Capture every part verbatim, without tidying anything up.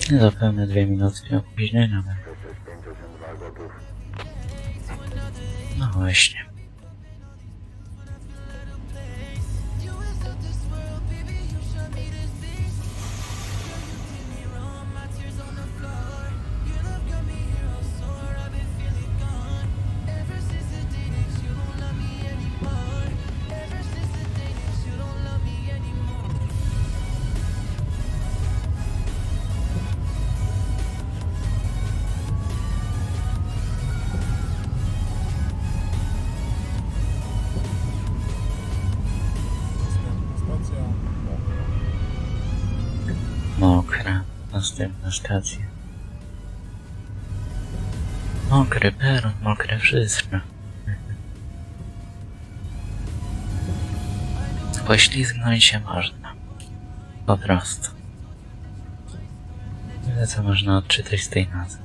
Zapewne dwie minutki opóźnienia. No właśnie. Mokra, następna stacja. Mokry peron, mokre wszystko. Poślizgnąć się można. Po prostu. Tyle co można odczytać z tej nazwy.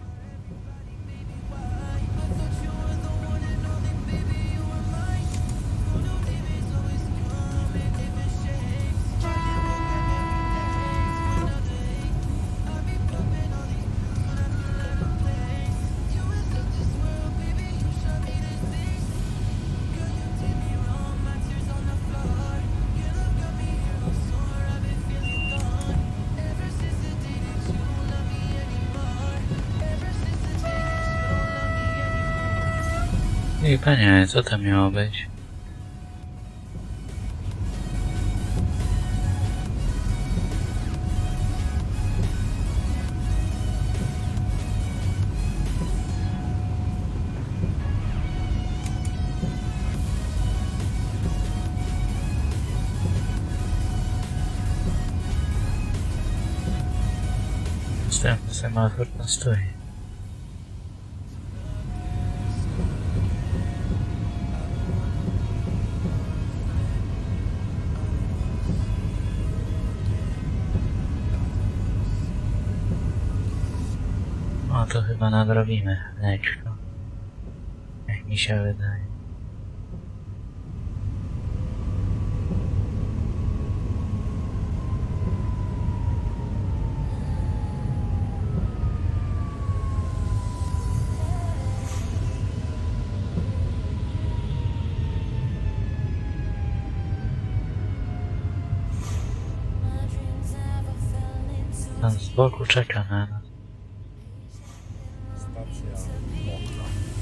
I panie, co to miało być? Następny semafor stoi. No to chyba nadrobimy lekko, jak mi się wydaje. Pan z boku czeka na nas. Stacja mokra.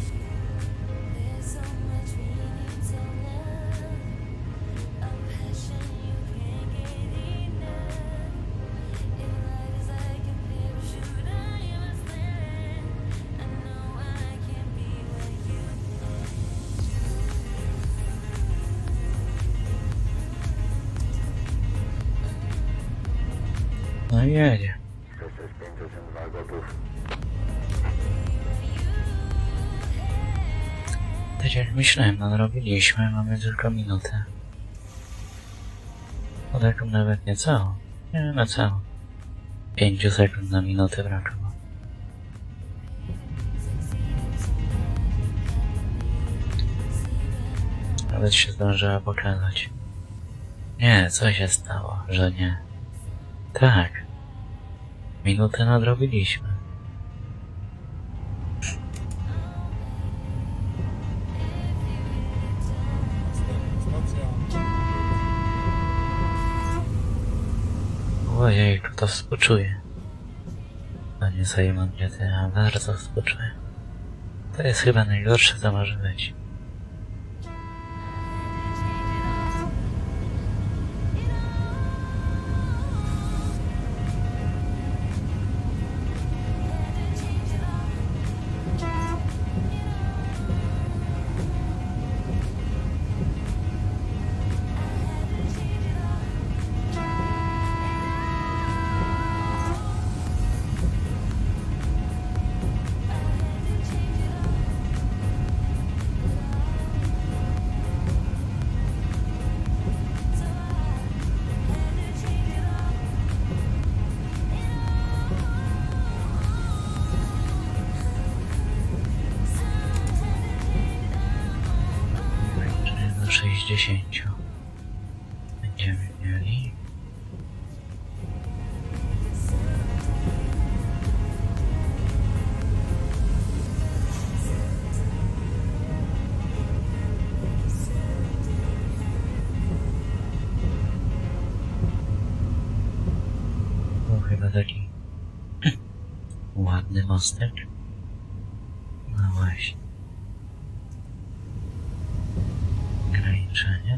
No i jedzie. Tak jak myślałem, nadrobiliśmy, mamy tylko minutę. O taką nawet nie całą. Nie, na całą. Pięciu sekund na minutę brakowało. Nawet się zdążyła pokazać. Nie, co się stało, że nie? Tak. Minutę nadrobiliśmy. Ojejku, to współczuję. Panie Simon, nie ty, a bardzo współczuję. To jest chyba najgorsze, co może być. sześćdziesięciu będziemy mieli. mostek. No właśnie. Ograniczenie.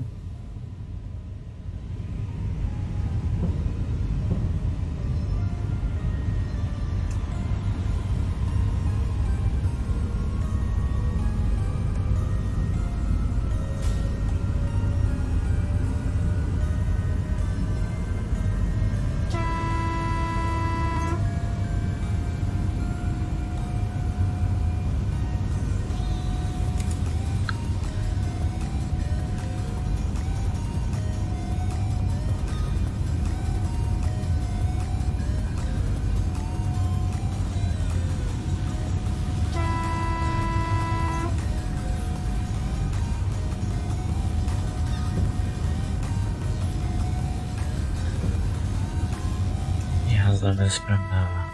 Jazda bezprądowa.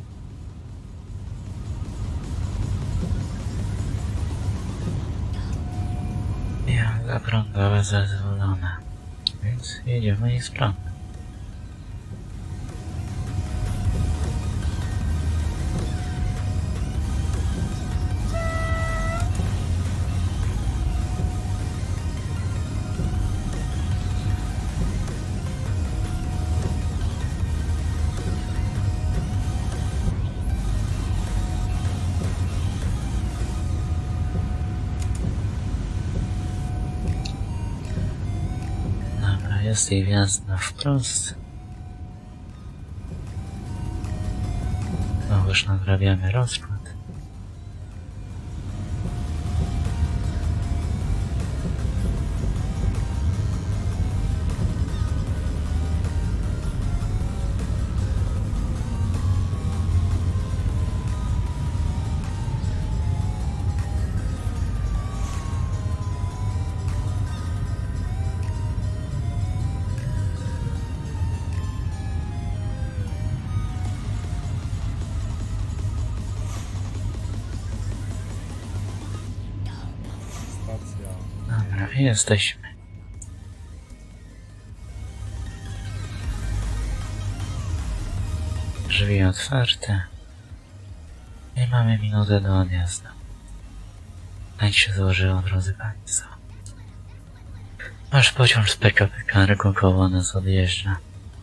Jazda prądowa zezwolona, więc jedziemy i z prądem. Jest jej wjazd na wprost. No już nadrabiamy rozkład. Dobra, jesteśmy. Drzwi otwarte. I mamy minutę do odjazdu. Tak się złożyło, drodzy Państwo. Aż pociąg z P K P Cargo koło nas odjeżdża.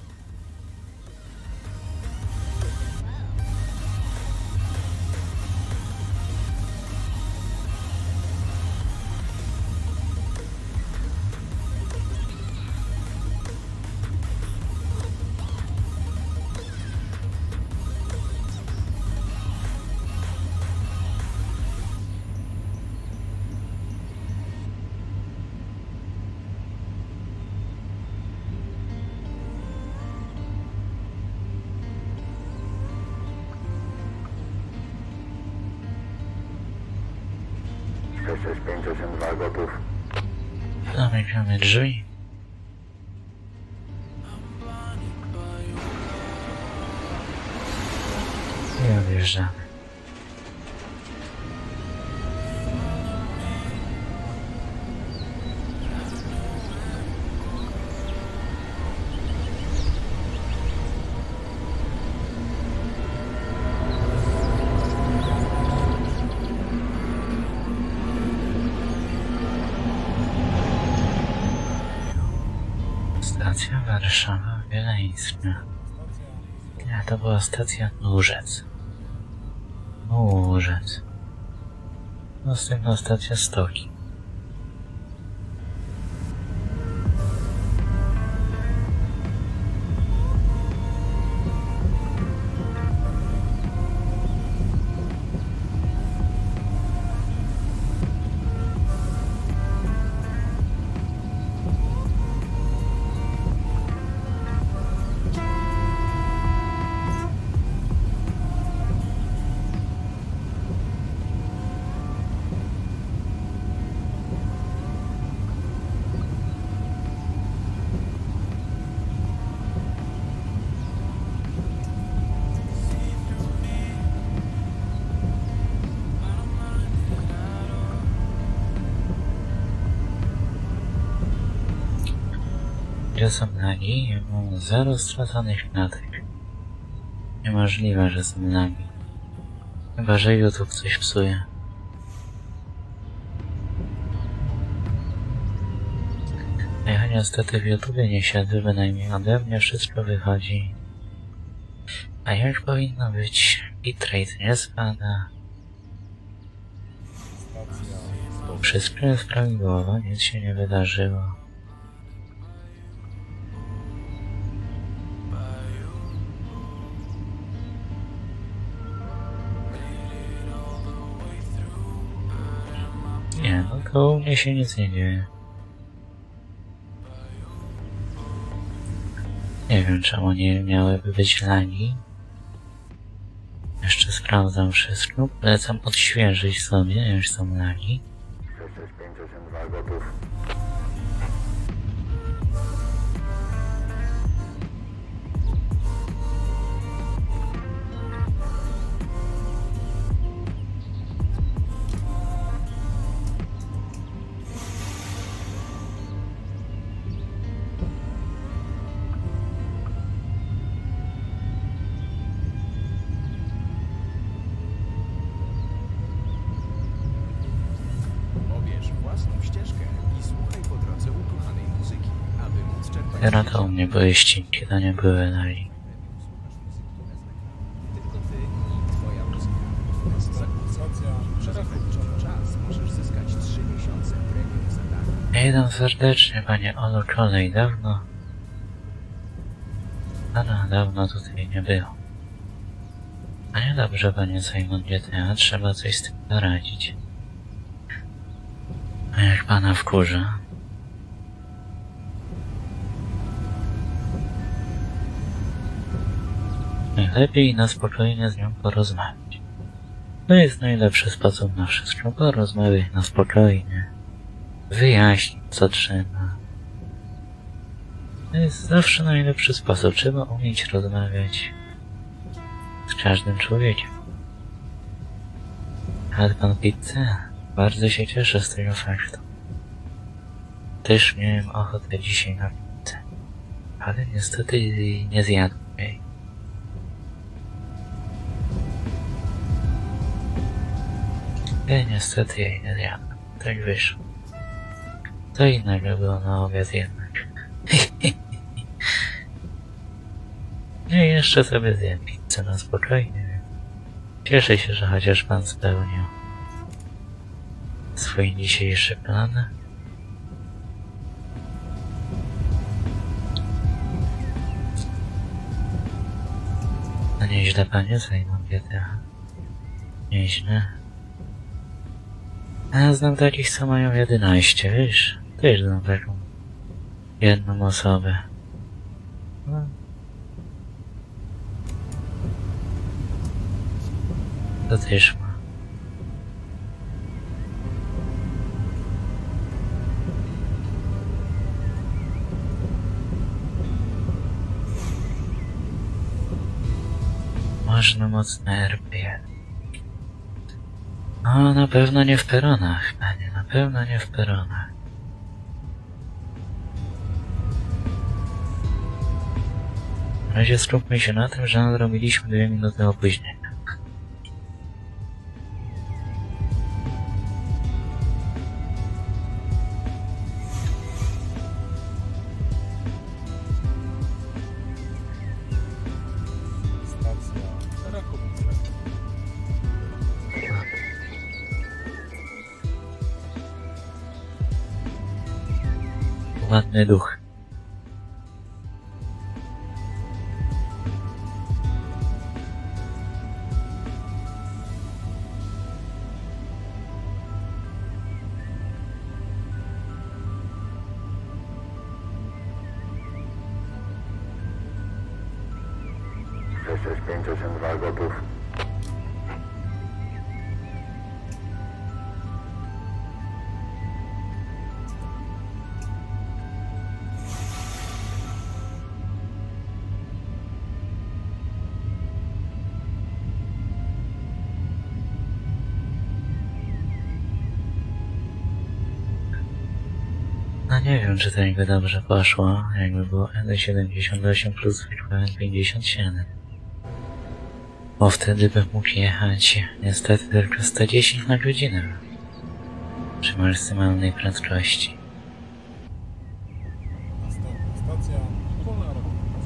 sześć sześć pięć osiem dwa gotów. Zamykamy drzwi. I odjeżdżamy. Stacja Warszawa Wileńska. Nie, to była stacja Nurzec. Nurzec. Następna stacja Stoki. Gdzie są nagi? Ja mam zero straconych klatek. Niemożliwe, że są nagi. Chyba, że YouTube coś psuje. Ja niestety w YouTubie nie siedzę, bynajmniej ode mnie wszystko wychodzi. A jak powinno być? Bitrate nie spada. Wszystko jest prawidłowo, nic się nie wydarzyło. Nie, no to u mnie się nic nie dzieje. Nie wiem, czemu nie miałyby być lagi. Jeszcze sprawdzam wszystko. Polecam odświeżyć sobie, już są lagi. sześć sześć pięć osiem dwa gotów. Teraz to u mnie były ścigi, to nie były lagi. Witam serdecznie, panie Olu, kolej dawno. Pana dawno tutaj nie było. A niedobrze, panie Simon G T A, trzeba coś z tym doradzić. A jak pana wkurza? Najlepiej na spokojnie z nią porozmawiać. To jest najlepszy sposób na wszystko. Porozmawiać na spokojnie. Wyjaśnić, co trzeba. To jest zawsze najlepszy sposób. Trzeba umieć rozmawiać z każdym człowiekiem. Ale pan pizzę? Bardzo się cieszę z tego faktu. Też miałem ochotę dzisiaj na pizzę. Ale niestety nie zjadłem jej. Ja niestety jej nie zjadłem. Tak wyszło. Co innego było na obiad jednak. No i jeszcze sobie zjem pizzę na spokojnie. Cieszę się, że chociaż pan spełnił swój dzisiejszy plan. No nieźle, panie Simon G T A. Nieźle. A ja znam takich, co mają jedenaście, wiesz? Też znam taką jedną osobę. No. To też ma. Można mocne R P jeden. No, na pewno nie w peronach, panie, na pewno nie w peronach. Na razie skupmy się na tym, że nadrobiliśmy dwie minuty opóźnienia. Ładny duch. sześć sześć pięć osiem dwa gotów. No nie wiem, czy to jakby dobrze poszło, jakby było N siedemdziesiąt osiem plus N pięćdziesiąt siedem. Bo wtedy bym mógł jechać niestety tylko sto dziesięć na godzinę przy maksymalnej prędkości. Następna stacja Polar.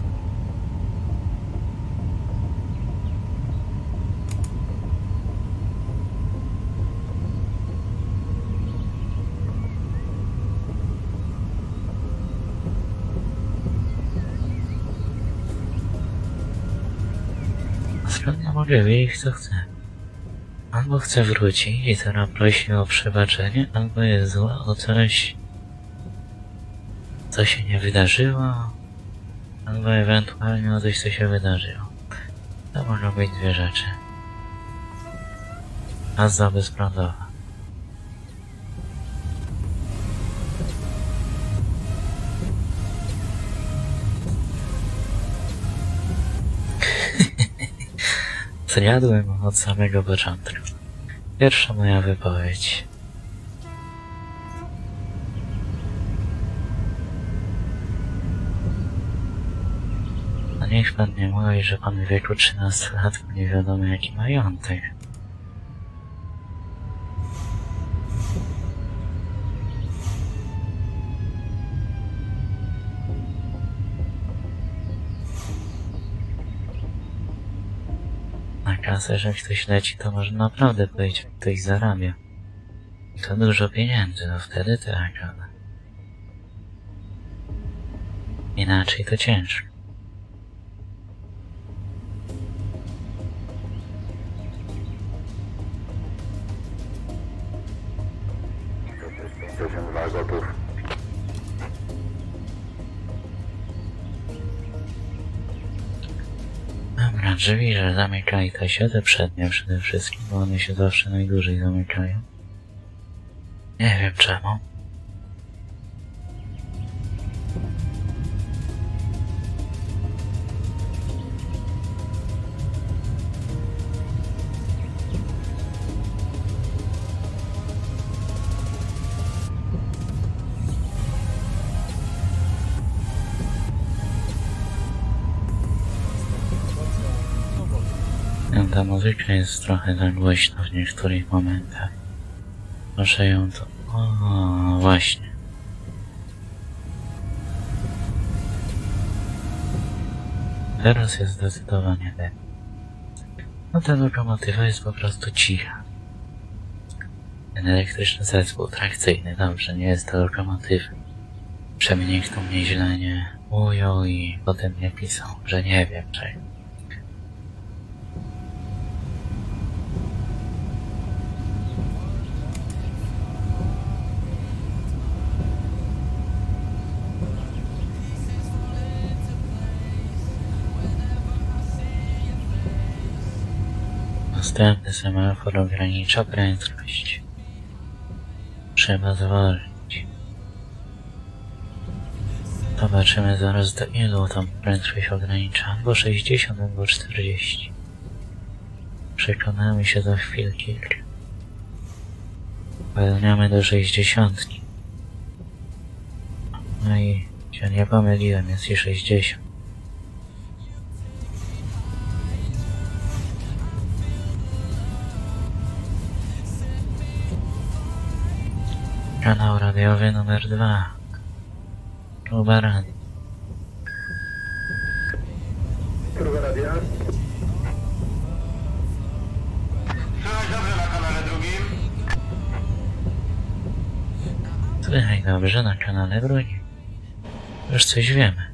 Skąd ja mogę wiedzieć, co chcę? Albo chcę wrócić i teraz prosi o przebaczenie, albo jest zła o coś, co się nie wydarzyło, albo ewentualnie o coś, co się wydarzyło. To mogą być dwie rzeczy. Jazda bezprądowa. Zjadłem od samego początku. Pierwsza moja wypowiedź. No niech pan nie mówi, że pan w wieku trzynastu lat nie wiadomo jaki majątek. Na kasę, że ktoś leci, to może naprawdę powiedzieć, że ktoś zarabia. I to dużo pieniędzy, no wtedy tak, ale... Inaczej to ciężko. pięćdziesiąt dwa gotów. Dobra, drzwi, że zamykali to się te przednie przede wszystkim, bo one się zawsze najdłużej zamykają. Nie wiem czemu. Ta muzyka jest trochę za głośna w niektórych momentach. Proszę ją to... O, właśnie. Teraz jest zdecydowanie lepiej. No ta lokomotywa jest po prostu cicha. Ten elektryczny zespół trakcyjny, dobrze, nie jest to lokomotywa. Przynajmniej nikt tu mnie źle nie ujął i potem nie pisał, że nie wiem czego. Następny semafor ogranicza prędkość. Trzeba zwolnić. Zobaczymy zaraz do ilu tam prędkość ogranicza. Albo sześćdziesiąt, albo czterdzieści. Przekonamy się za chwilę kilka. Zwalniamy do sześćdziesiątki. No i się nie pomyliłem, jest i sześćdziesiąt. Kanał radiowy numer dwa. Próba radia. Próba radia. Słychać dobrze na kanale drugim? Słychaj dobrze na kanale drugim. Już coś wiemy.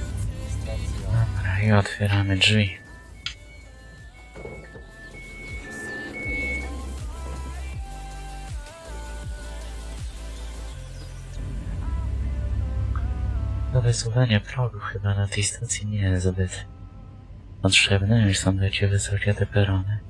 I otwieramy drzwi. przesuwanie progów chyba na tej stacji nie jest zbyt potrzebne, już są dość wysokie te perony.